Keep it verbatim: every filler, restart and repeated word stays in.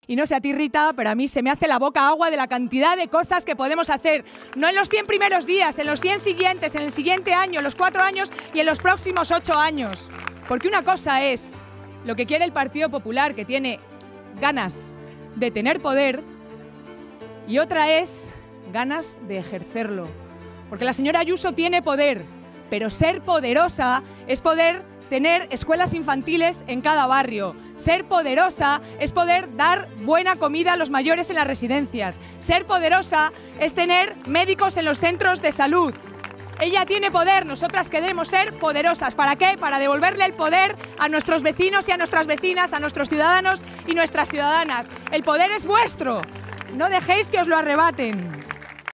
y no sé a ti, Rita, pero a mí se me hace la boca agua de la cantidad de cosas que podemos hacer. No en los cien primeros días, en los cien siguientes, en el siguiente año, en los cuatro años y en los próximos ocho años. Porque una cosa es lo que quiere el Partido Popular, que tiene ganas de tener poder, y otra es ganas de ejercerlo. Porque la señora Ayuso tiene poder, pero ser poderosa es poder tener escuelas infantiles en cada barrio. Ser poderosa es poder dar buena comida a los mayores en las residencias. Ser poderosa es tener médicos en los centros de salud. Ella tiene poder, nosotras queremos ser poderosas. ¿Para qué? Para devolverle el poder a nuestros vecinos y a nuestras vecinas, a nuestros ciudadanos y nuestras ciudadanas. El poder es vuestro. No dejéis que os lo arrebaten.